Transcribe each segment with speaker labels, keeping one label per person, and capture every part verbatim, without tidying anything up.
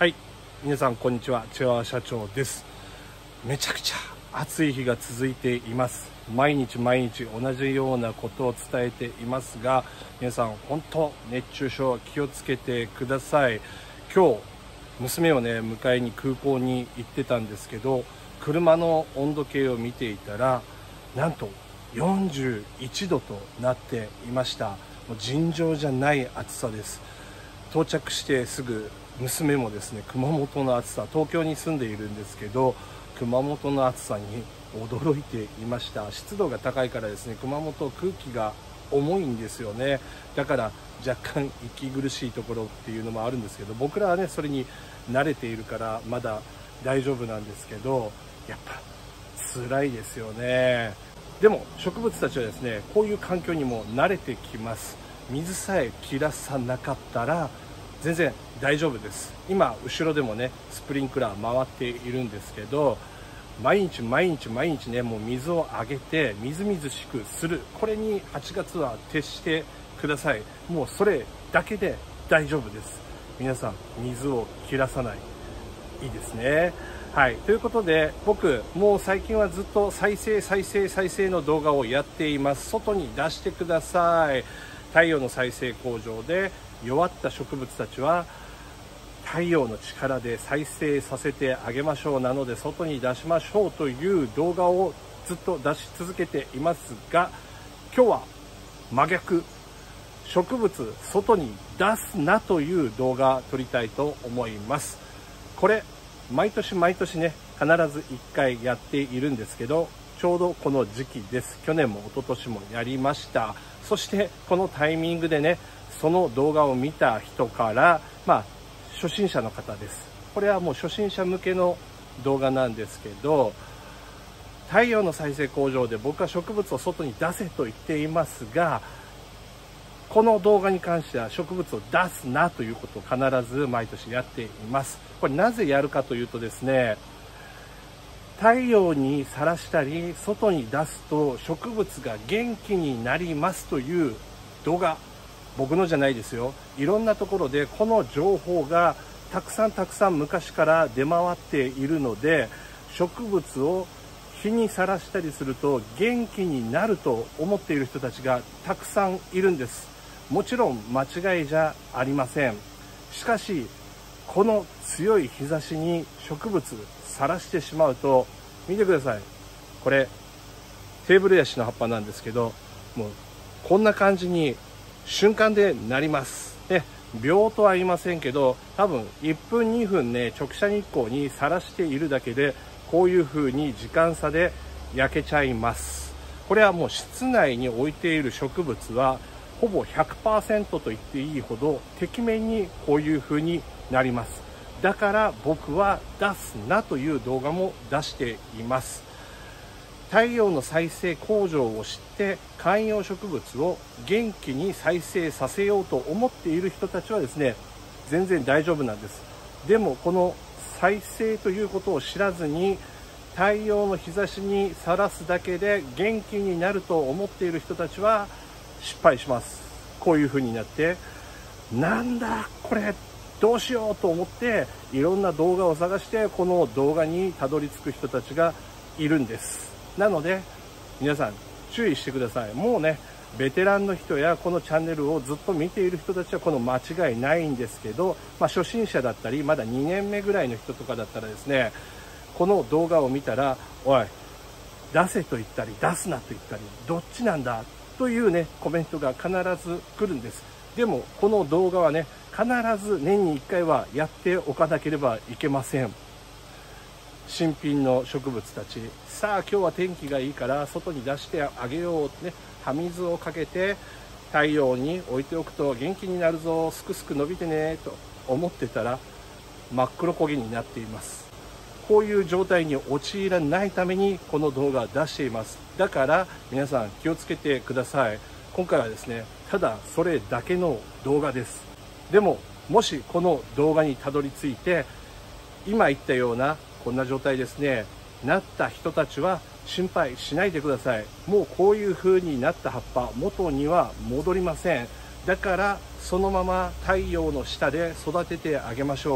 Speaker 1: はい、皆さんこんにちは。チワワ社長です。めちゃくちゃ暑い日が続いています。毎日毎日同じようなことを伝えていますが、皆さん本当熱中症気をつけてください。今日娘をね迎えに空港に行ってたんですけど、車の温度計を見ていたらなんとよんじゅういちどとなっていました。もう尋常じゃない暑さです。到着してすぐ娘もですね、熊本の暑さ、東京に住んでいるんですけど熊本の暑さに驚いていました。湿度が高いからですね、熊本空気が重いんですよね。だから若干息苦しいところっていうのもあるんですけど、僕らはねそれに慣れているからまだ大丈夫なんですけど、やっぱ辛いですよね。でも植物たちはですね、こういう環境にも慣れてきます。水さえ切らさなかったら全然大丈夫です。今後ろでもねスプリンクラー回っているんですけど、毎日毎日毎日ねもう水をあげてみずみずしくする、これにはちがつは徹してください。もうそれだけで大丈夫です。皆さん水を切らさない、いいですね。はい、ということで僕もう最近はずっと再生再生再生の動画をやっています。外に出してください。太陽の再生工場で弱った植物たちは太陽の力で再生させてあげましょう。なので外に出しましょうという動画をずっと出し続けていますが、今日は真逆、植物外に出すなという動画撮りたいと思います。これ毎年毎年ね必ずいっかいやっているんですけど、ちょうどこの時期です。去年も一昨年もやりました。そしてこのタイミングでねその動画を見た人から、まあ初心者の方です。これはもう初心者向けの動画なんですけど、太陽の再生工場で僕は植物を外に出せと言っていますが、この動画に関しては植物を出すなということを必ず毎年やっています。これなぜやるかというとですね、太陽にさらしたり外に出すと植物が元気になりますという動画、僕のじゃないですよ。いろんなところでこの情報がたくさんたくさん昔から出回っているので、植物を日にさらしたりすると元気になると思っている人たちがたくさんいるんです。もちろん間違いじゃありません。しかしこの強い日差しに植物さらしてしまうと、見てください、これテーブルヤシの葉っぱなんですけど、もうこんな感じに瞬間でなりますね。秒とは言いませんけど、多分いっぷんにふんね直射日光にさらしているだけでこういう風に時間差で焼けちゃいます。これはもう室内に置いている植物はほぼ ひゃくパーセント と言っていいほどてきめんにこういう風になります。だから僕は出すなという動画も出しています。太陽の再生工場を知って観葉植物を元気に再生させようと思っている人たちはですね全然大丈夫なんです。でもこの再生ということを知らずに太陽の日差しにさらすだけで元気になると思っている人たちは失敗します。こういう風になって、なんだこれどうしようと思っていろんな動画を探してこの動画にたどり着く人たちがいるんです。なので皆さん注意してください。もうねベテランの人やこのチャンネルをずっと見ている人たちはこの間違いないんですけど、まあ、初心者だったりまだにねんめぐらいの人とかだったらですね、この動画を見たらおい出せと言ったり出すなと言ったりどっちなんだというねコメントが必ず来るんです。でもこの動画はね必ず年にいっかいはやっておかなければいけません。新品の植物たち、さあ今日は天気がいいから外に出してあげようってね、葉水をかけて太陽に置いておくと元気になるぞ、すくすく伸びてねと思ってたら真っ黒焦げになっています。こういう状態に陥らないためにこの動画を出しています。だから皆さん気をつけてください。今回はですねただそれだけの動画です。でももしこの動画にたどり着いて今言ったようなこんな状態ですねなった人たちは心配しないでください。もうこういう風になった葉っぱ元には戻りません。だからそのまま太陽の下で育ててあげましょ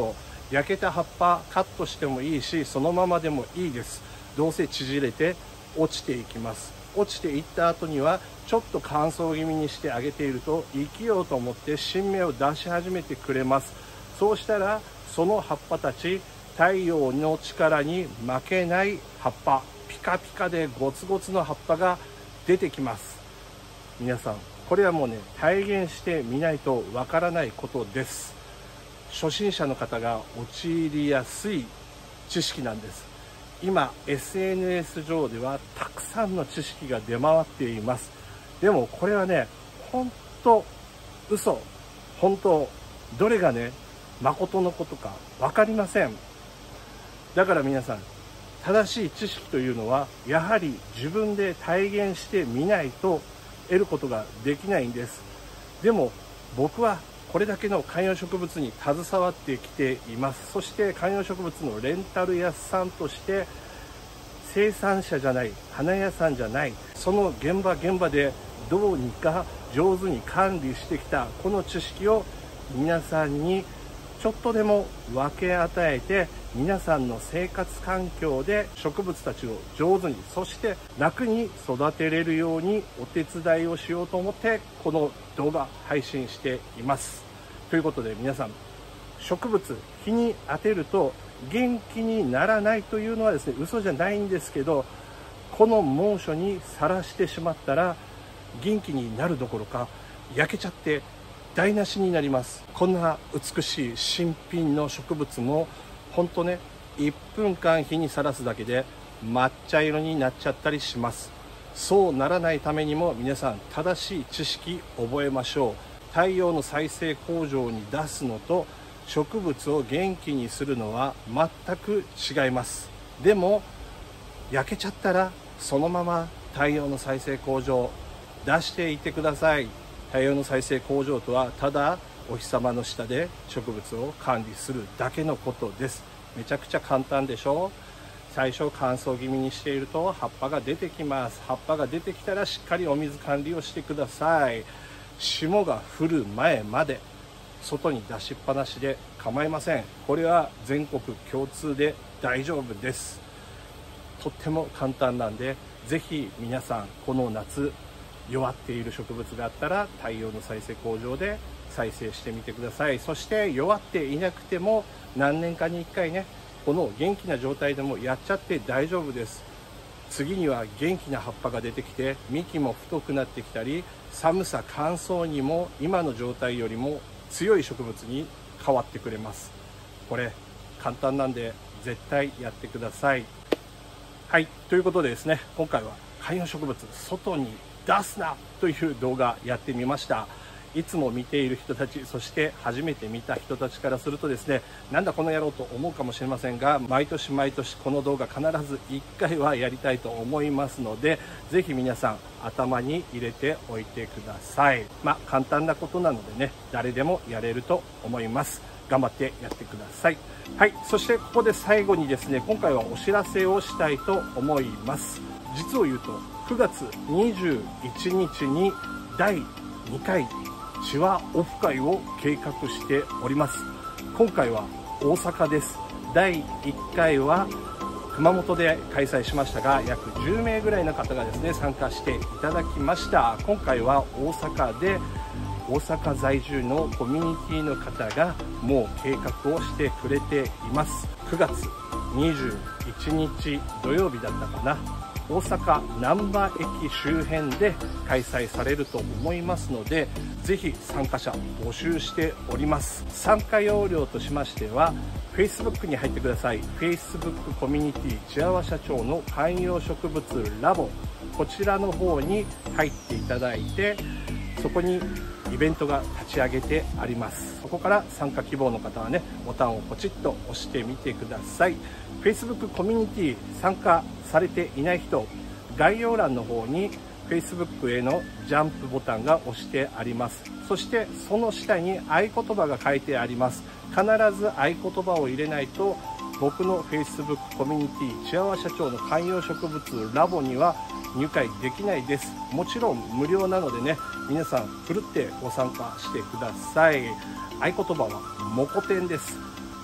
Speaker 1: 焼けた葉っぱカットしてもいいし、そのままでもいいです。どうせ縮れて落ちていきます。落ちていった後にはちょっと乾燥気味にしてあげていると、生きようと思って新芽を出し始めてくれます。そうしたらその葉っぱたち、太陽の力に負けない葉っぱ、ピカピカでゴツゴツの葉っぱが出てきます。皆さん、これはもうね、体現してみないとわからないことです。初心者の方が陥りやすい知識なんです。今 エスエヌエス 上ではたくさんの知識が出回っています。でもこれはね、本当嘘本当どれがね誠のことか分かりません。だから皆さん、正しい知識というのはやはり自分で体現してみないと得ることができないんです。でも僕はこれだけの観葉植物に携わってきています。そして観葉植物のレンタル屋さんとして生産者じゃない、花屋さんじゃない、その現場現場でどうにか上手に管理してきたこの知識を皆さんにちょっとでも分け与えて、皆さんの生活環境で植物たちを上手に、そして楽に育てれるようにお手伝いをしようと思ってこの動画配信しています。ということで皆さん、植物日に当てると元気にならないというのはですね、嘘じゃないんですけど、この猛暑にさらしてしまったら元気になるどころか焼けちゃって台無しになります。こんな美しい新品の植物も本当ね、いっぷんかん日にさらすだけで抹茶色になっちゃったりします。そうならないためにも皆さん、正しい知識覚えましょう。太陽の再生工場に出すのと植物を元気にするのは全く違います。でも焼けちゃったらそのまま太陽の再生工場出していってください。太陽の再生工場とはただお日様の下で植物を管理するだけのことです。めちゃくちゃ簡単でしょう。最初乾燥気味にしていると葉っぱが出てきます。葉っぱが出てきたらしっかりお水管理をしてください。霜が降る前まで外に出しっぱなしで構いません。これは全国共通で大丈夫です。とっても簡単なんで、ぜひ皆さんこの夏弱っている植物があったら太陽の再生工場で再生してみてください。そして弱っていなくても何年かにいっかいね、この元気な状態でもやっちゃって大丈夫です。次には元気な葉っぱが出てきて幹も太くなってきたり、寒さ乾燥にも今の状態よりも強い植物に変わってくれます。これ簡単なんで絶対やってください。はい、ということでですね、今回は観葉植物外に出すなという動画やってみました。いつも見ている人たち、そして初めて見た人たちからするとですね、なんだこの野郎と思うかもしれませんが、毎年毎年この動画必ずいっかいはやりたいと思いますので、ぜひ皆さん頭に入れておいてください。まあ簡単なことなのでね、誰でもやれると思います。頑張ってやってください。はい、そしてここで最後にですね、今回はお知らせをしたいと思います。実を言うとくがつにじゅういちにちにだいにかいチワオフ会を計画しております。今回は大阪です。だいいっかいは熊本で開催しましたが、約じゅうめいぐらいの方がですね参加していただきました。今回は大阪で大阪在住のコミュニティの方がもう計画をしてくれています。くがつにじゅういちにち土曜日だったかな、大阪難波駅周辺で開催されると思いますので、ぜひ参加者募集しております。参加要領としましては Facebook に入ってください。 Facebook コミュニティチワワ社長の観葉植物ラボ、こちらの方に入っていただいて、そこにイベントが立ち上げてあります。そこから参加希望の方はね、ボタンをポチッと押してみてください。 Facebook コミュニティ参加されていない人、概要欄の方に Facebook へのジャンプボタンが押してあります。そしてその下に合言葉が書いてあります。必ず合言葉を入れないと僕の Facebook コミュニティチワワ社長の観葉植物ラボには入会できないです。もちろん無料なのでね、皆さんふるってご参加してください。合言葉はモコテンです。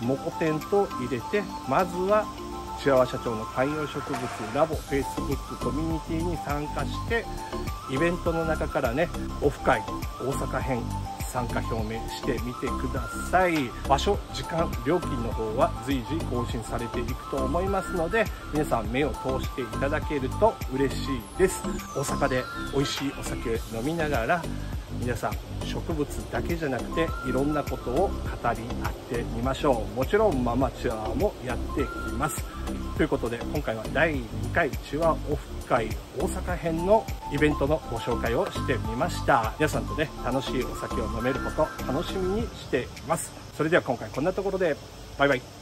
Speaker 1: モコテンと入れて、まずはチワワ社長の観葉植物ラボ Facebook コミュニティに参加して、イベントの中からね、オフ会大阪編参加表明してみてください。場所、時間、料金の方は随時更新されていくと思いますので、皆さん目を通していただけると嬉しいです。大阪で美味しいお酒飲みながら、皆さん植物だけじゃなくていろんなことを語り合ってみましょう。もちろんママチワワもやっていきます。ということで、今回はだいにかいチワオフ会大阪編のイベントのご紹介をしてみました。皆さんとね、楽しいお酒を飲めること楽しみにしています。それでは今回こんなところで、バイバイ。